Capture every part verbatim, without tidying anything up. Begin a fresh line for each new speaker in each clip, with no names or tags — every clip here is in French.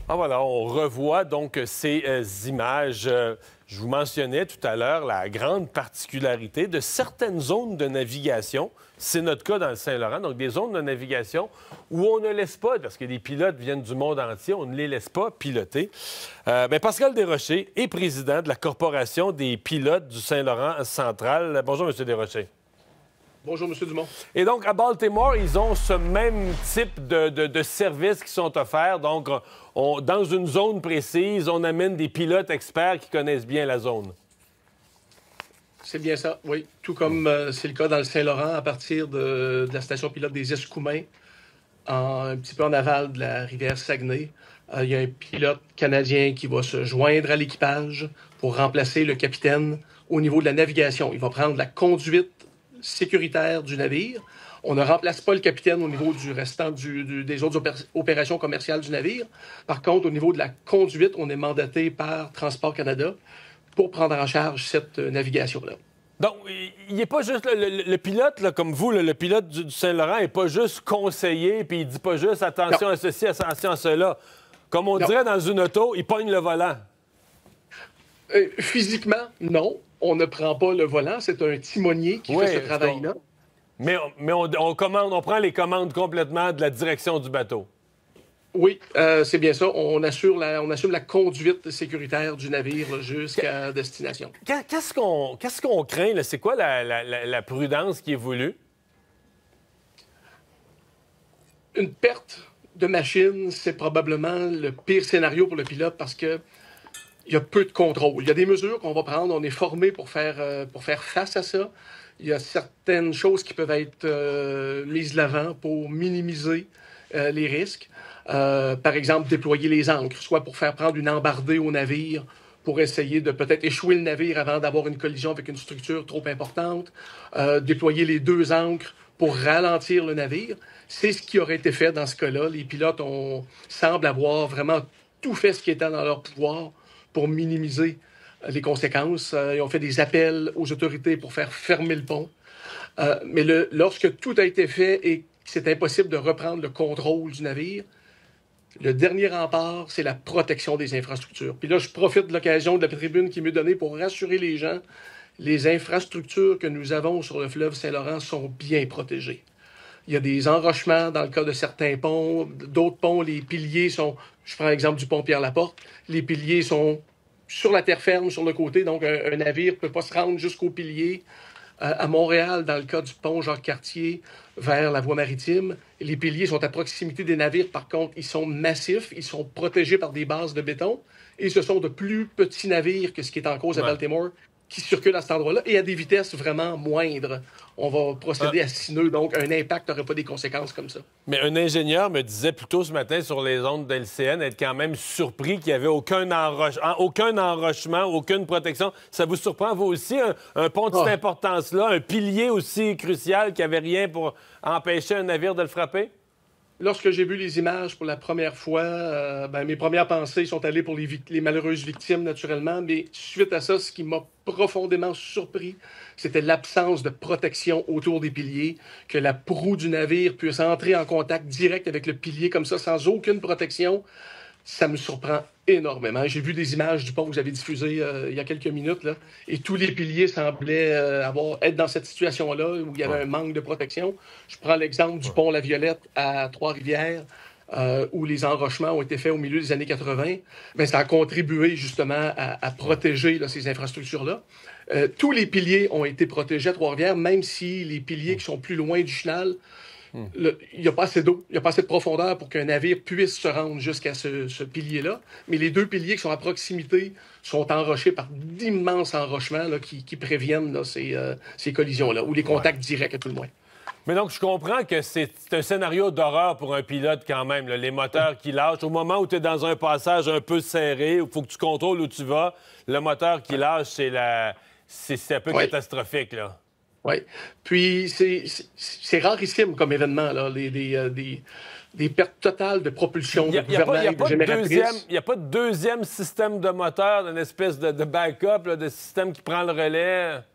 Ah voilà, on revoit donc ces euh, images. Euh, je vous mentionnais tout à l'heure la grande particularité de certaines zones de navigation. C'est notre cas dans le Saint-Laurent, donc des zones de navigation où on ne laisse pas, parce que les pilotes viennent du monde entier, on ne les laisse pas piloter. Euh, bien, Pascal Desrochers est président de la Corporation des pilotes du Saint-Laurent central. Bonjour, M. Desrochers.
Bonjour, M. Dumont.
Et donc, à Baltimore, ils ont ce même type de, de, de services qui sont offerts. Donc, on, dans une zone précise, on amène des pilotes experts qui connaissent bien la zone.
C'est bien ça, oui. Tout comme euh, c'est le cas dans le Saint-Laurent, à partir de, de la station pilote des Escoumins, en, un petit peu en aval de la rivière Saguenay. Euh, il y a un pilote canadien qui va se joindre à l'équipage pour remplacer le capitaine au niveau de la navigation. Il va prendre la conduite sécuritaire du navire. On ne remplace pas le capitaine au niveau du restant du, du, des autres opé opérations commerciales du navire. Par contre, au niveau de la conduite, on est mandaté par Transport Canada pour prendre en charge cette euh, navigation-là.
Donc, il n'est pas juste... Le, le, le pilote, là, comme vous, là, le pilote du, du Saint-Laurent n'est pas juste conseiller, puis il dit pas juste attention
non.
à ceci, attention à cela. Comme on
non.
dirait dans une auto, il pogne le volant.
Euh, physiquement, non. On ne prend pas le volant. C'est un timonier qui
oui,
fait ce travail-là.
Mais, mais on, on, commande, on prend les commandes complètement de la direction du bateau.
Oui, euh, c'est bien ça. On assure la, on assume la conduite sécuritaire du navire jusqu'à destination.
Qu'est-ce qu'on qu'est-ce qu'on craint? C'est quoi la, la, la, la prudence qui est voulue?
Une perte de machine, c'est probablement le pire scénario pour le pilote parce que il y a peu de contrôle. Il y a des mesures qu'on va prendre. On est formé pour faire, euh, pour faire face à ça. Il y a certaines choses qui peuvent être euh, mises de l'avant pour minimiser euh, les risques. Euh, par exemple, déployer les ancres, soit pour faire prendre une embardée au navire, pour essayer de peut-être échouer le navire avant d'avoir une collision avec une structure trop importante. Euh, déployer les deux ancres pour ralentir le navire. C'est ce qui aurait été fait dans ce cas-là. Les pilotes ont, semblent avoir vraiment tout fait ce qui était dans leur pouvoir pour minimiser les conséquences. Euh, ils ont fait des appels aux autorités pour faire fermer le pont. Euh, mais le, lorsque tout a été fait et que c'est impossible de reprendre le contrôle du navire, le dernier rempart, c'est la protection des infrastructures. Puis là, je profite de l'occasion de la tribune qui m'est donnée pour rassurer les gens. Les infrastructures que nous avons sur le fleuve Saint-Laurent sont bien protégées. Il y a des enrochements dans le cas de certains ponts. D'autres ponts, les piliers sont... Je prends l'exemple du pont Pierre-Laporte. Les piliers sont sur la terre ferme, sur le côté. Donc, un, un navire ne peut pas se rendre jusqu'aux piliers. Euh, à Montréal, dans le cas du pont Jacques-Cartier, vers la voie maritime, les piliers sont à proximité des navires. Par contre, ils sont massifs. Ils sont protégés par des bases de béton. Et ce sont de plus petits navires que ce qui est en cause à ouais. Baltimore qui circulent à cet endroit-là et à des vitesses vraiment moindres. On va procéder ah. à six nœuds, donc un impact n'aurait pas des conséquences comme ça.
Mais un ingénieur me disait plus tôt ce matin sur les ondes d'L C N être quand même surpris qu'il n'y avait aucun, enroche... aucun enrochement, aucune protection. Ça vous surprend, vous aussi, un, un pont de cette ah. importance-là, un pilier aussi crucial qui n'avait rien pour empêcher un navire de le frapper?
Lorsque j'ai vu les images pour la première fois, euh, ben, mes premières pensées sont allées pour les, les malheureuses victimes, naturellement. Mais suite à ça, ce qui m'a profondément surpris, c'était l'absence de protection autour des piliers, que la proue du navire puisse entrer en contact direct avec le pilier comme ça, sans aucune protection. Ça me surprend énormément. J'ai vu des images du pont que vous avez diffusées euh, il y a quelques minutes, là, et tous les piliers semblaient euh, avoir, être dans cette situation-là où il y avait ouais. un manque de protection. Je prends l'exemple du ouais. pont La Violette à Trois-Rivières, euh, où les enrochements ont été faits au milieu des années quatre-vingt. Bien, ça a contribué justement à, à protéger là, ces infrastructures-là. Euh, tous les piliers ont été protégés à Trois-Rivières, même si les piliers qui sont plus loin du chenal, Hmm. Le, il n'y a pas assez d'eau, il n'y a pas assez de profondeur pour qu'un navire puisse se rendre jusqu'à ce, ce pilier-là. Mais les deux piliers qui sont à proximité sont enrochés par d'immenses enrochements là, qui, qui préviennent là, ces, euh, ces collisions-là, ou les contacts ouais. directs à tout le moins.
Mais donc, je comprends que c'est un scénario d'horreur pour un pilote quand même. Là, les moteurs qui lâchent. Au moment où tu es dans un passage un peu serré, où il faut que tu contrôles où tu vas, le moteur qui lâche, c'est la... c'est un peu ouais. catastrophique, là.
Oui. Puis, c'est rarissime comme événement, là, les, les, euh, des, des pertes totales de propulsion, de gouvernail, de génératrice.
Il n'y a pas de deuxième système de moteur, d'une espèce de, de backup, là, de système qui prend le relais?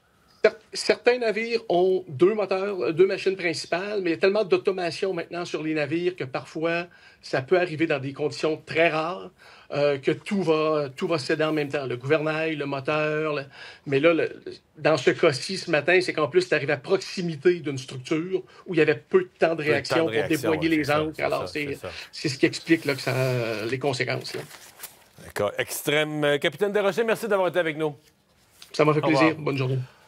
Certains navires ont deux moteurs, deux machines principales, mais il y a tellement d'automation maintenant sur les navires que parfois, ça peut arriver dans des conditions très rares euh, que tout va, tout va céder en même temps. Le gouvernail, le moteur. Le... Mais là, le... dans ce cas-ci, ce matin, c'est qu'en plus, tu arrives à proximité d'une structure où il y avait peu de temps de réaction, temps de réaction pour déboyer ouais, les ancres. Alors, c'est ce qui explique là, que ça, les conséquences.
D'accord. Extrême. Capitaine Desrochers, merci d'avoir été avec nous.
Ça m'a fait plaisir. Bonne journée.